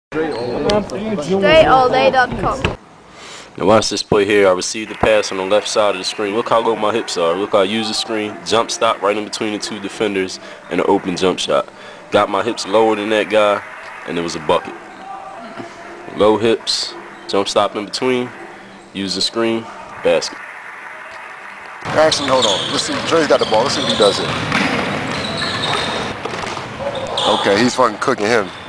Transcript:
DreAllDay.com. Now watch this play here. I received the pass on the left side of the screen. Look how low my hips are. Look how I use the screen, jump stop right in between the two defenders, and an open jump shot. Got my hips lower than that guy, and it was a bucket. Low hips, jump stop in between, use the screen, basket. Actually, hold on. Let's see. Dre's got the ball. Let's see what he does here. Okay, he's fucking cooking him.